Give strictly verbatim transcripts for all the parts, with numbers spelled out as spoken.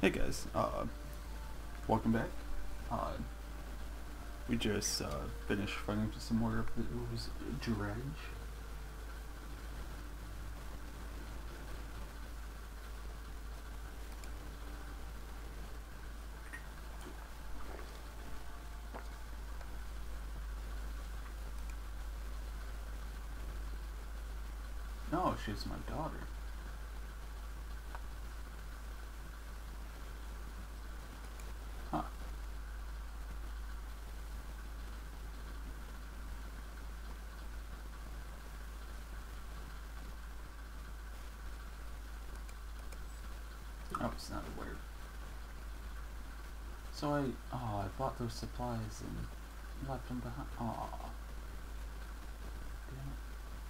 Hey guys, uh, welcome back. Uh, we just uh, finished fighting some more of those dredge. No, she's my daughter. Huh. I was not aware. So I, oh, I bought those supplies and left them behind. Oh, damn it.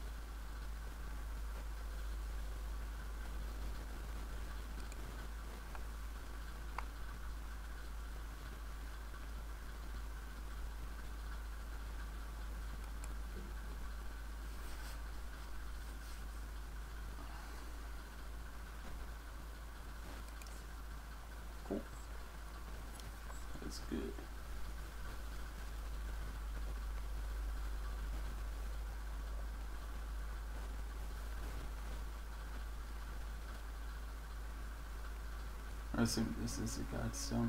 Cool. That's good. I assume this is a godstone.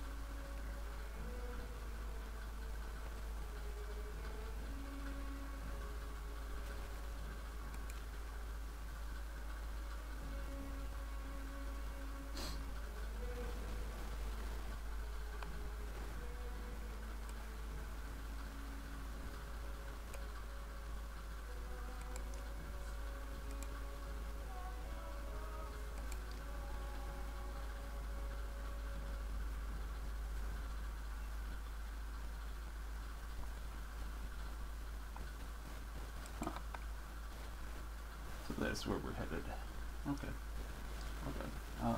So that's where we're headed. Okay. Okay. Uh.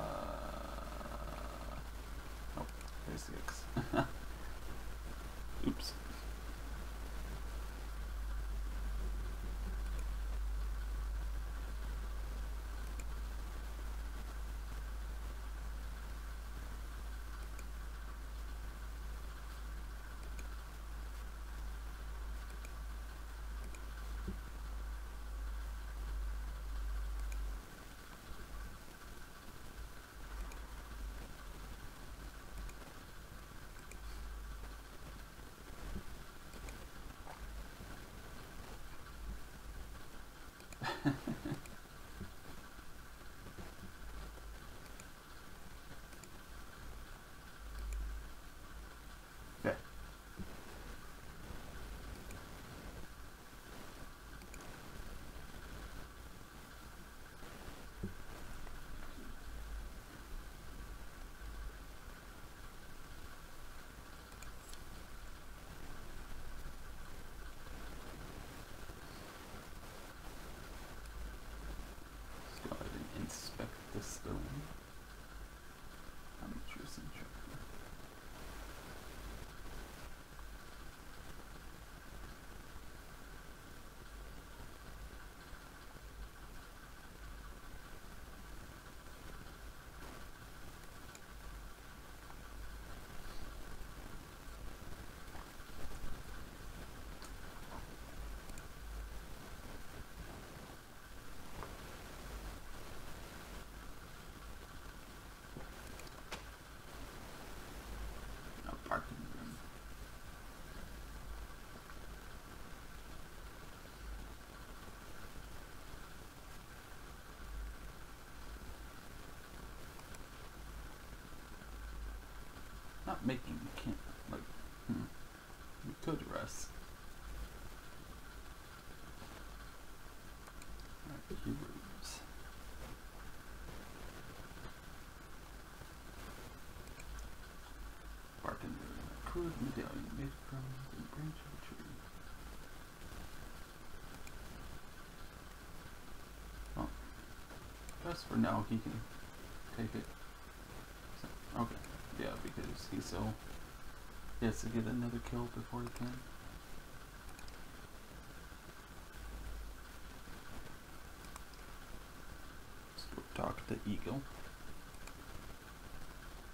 Oh, there's the X. Oops. Okay. Let's go ahead and inspect the stone. I'm choosing track. No parking room. Not making camp. Like, hmm. We could rest. Alright, heroes. Barking room. Crude medallion made from the branch of a tree. Well, just for now, he can take it. So, okay. Yeah, because he's so. He has to get another kill before he can. Let's go talk to Eagle.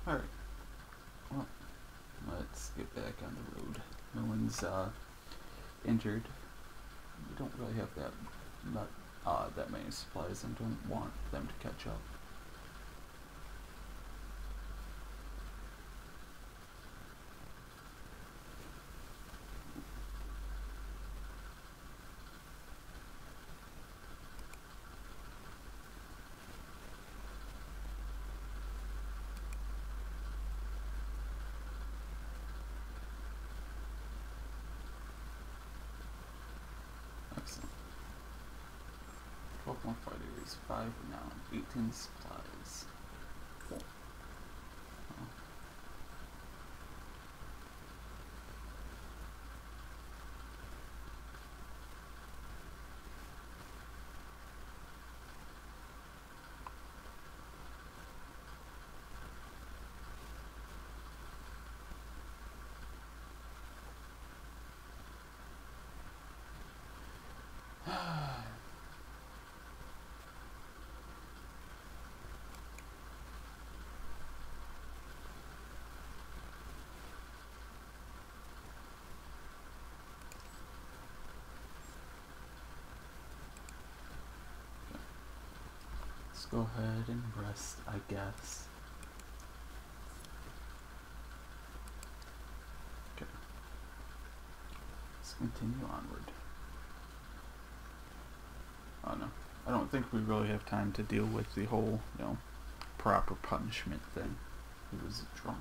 Alright. Well, let's get back on the road. No one's uh, injured. We don't really have that not uh, that many supplies and don't want them to catch up. Excellent. twelve more fighters, five now, eighteen supplies. Cool. Oh. Let's go ahead and rest, I guess. Okay. Let's continue onward. Oh no, I don't think we really have time to deal with the whole, you know, proper punishment thing. He was drunk.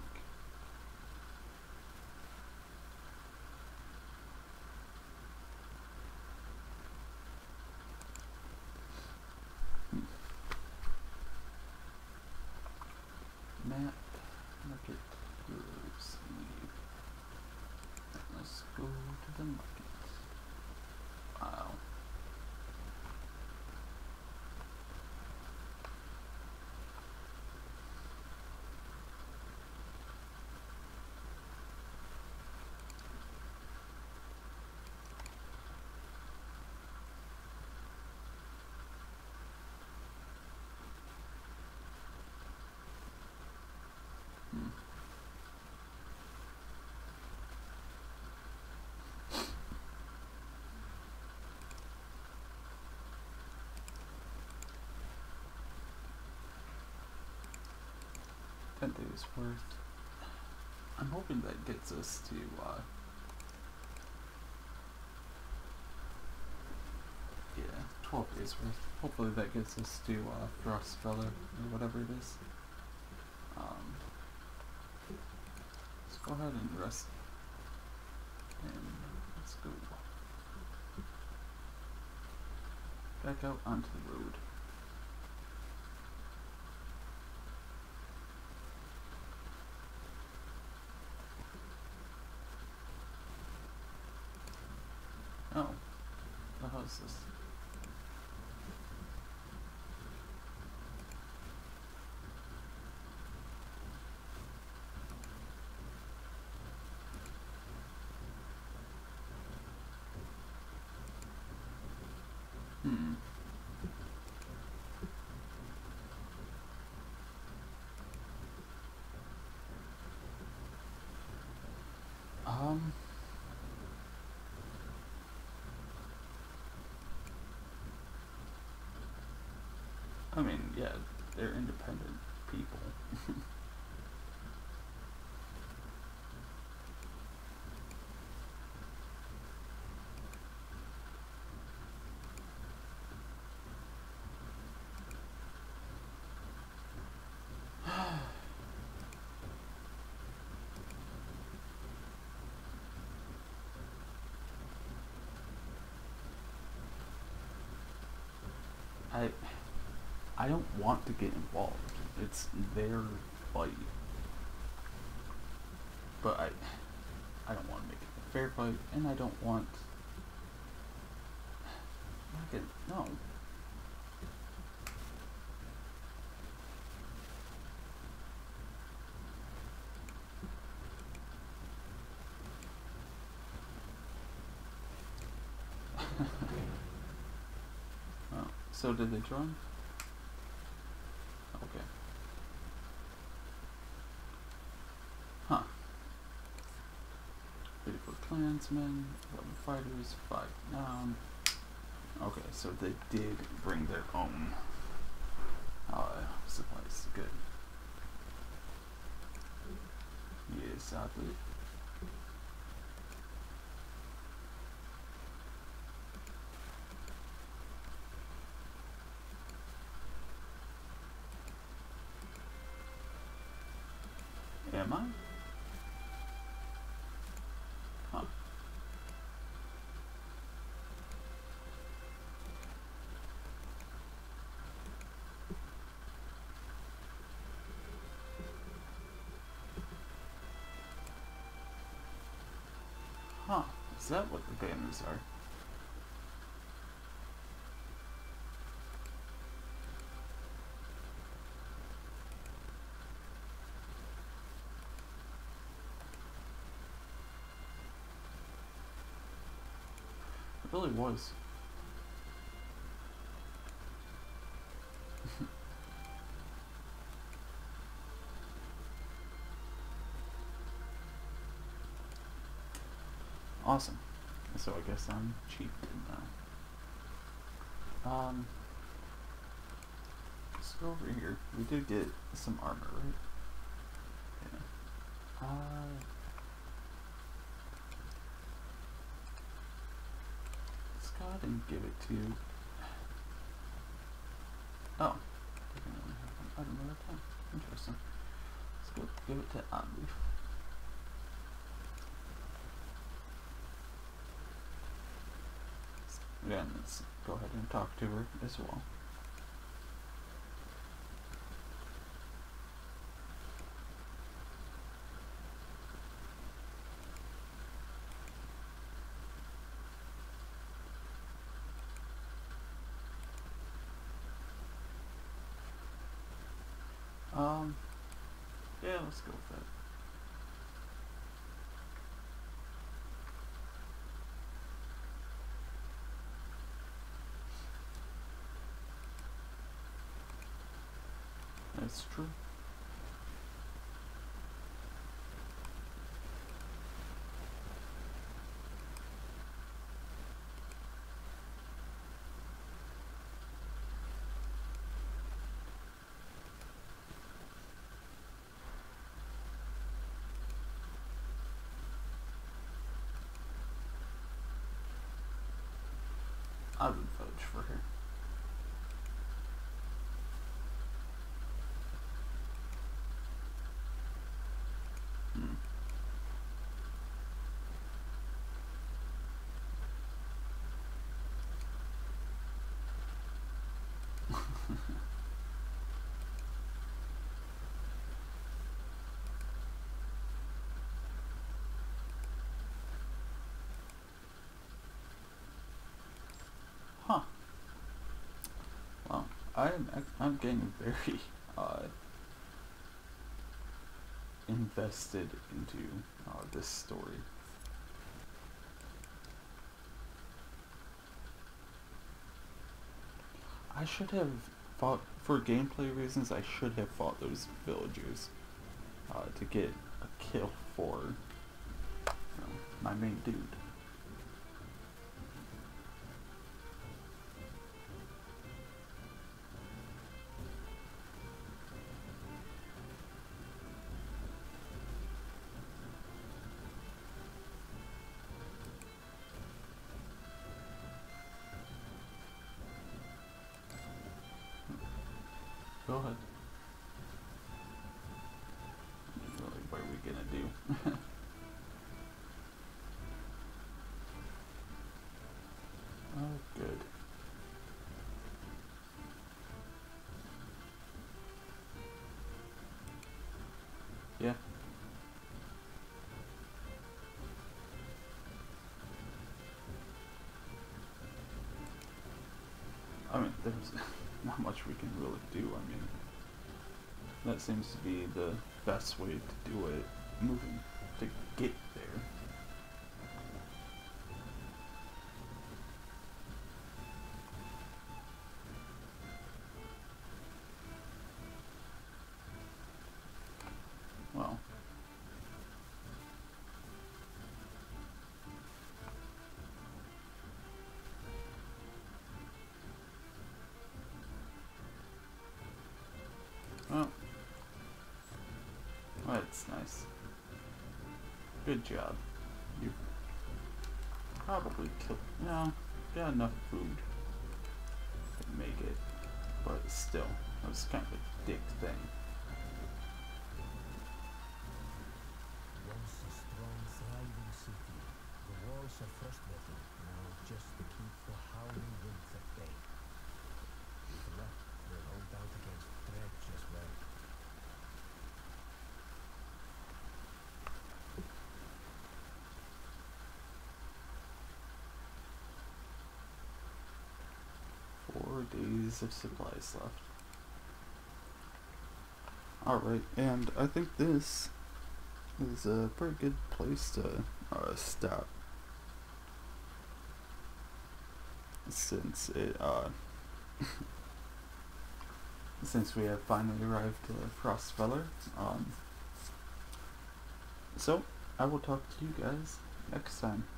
Map, market, groups, leave. Let's go to the market. Wow. Hmm. Ten days worth. I'm hoping that gets us to, uh, yeah, twelve days worth. Hopefully that gets us to, uh, Frost Feller, or whatever it is. Um, let's go ahead and rest. And let's go back out onto the road. Oh, the hell is this? Hmm. Um. I mean, yeah, they're independent people. I I don't want to get involved. It's their fight. But I I don't want to make it a fair fight, and I don't want like it, no. Oh, so did they join? Okay. clansmen, eleven fighters, five down. Okay, so they did bring their own uh, supplies. Good. Yes, sadly. Am I? Huh. Huh. Is that what the banners are? It really was. Awesome. So I guess I'm cheap now. Um, let's go over here. We did get some armor, right? Yeah. Uh, let's go ahead and give it to. Oh, they can only have one item at a time. Interesting. Let's go give it to Oddleaf. Yeah, and let's go ahead and talk to her as well. Um, yeah, let's go with that. That's true. I would vote for her. Hmm. Huh. Well, I'm I'm getting very uh, invested into uh, this story. I should have fought, for gameplay reasons, I should have fought those villagers uh, to get a kill for, you know, my main dude. Go ahead. Really, what are we gonna do? Oh, good. Yeah. I mean, there's not much we can really do. I mean, that seems to be the best way to do it, moving to get there. Well, That's nice. Good job. You probably killed. No, got enough food to make it, but still, that was kind of a dick thing. Once a strong, thriving city, the walls are frostbitten now just to keep the howling winds at bay. With luck, we'll hold out against dredge as well. Four days of supplies left. Alright, and I think this is a pretty good place to uh, stop. Since it, uh, since we have finally arrived at Frostfeller. Um, so, I will talk to you guys next time.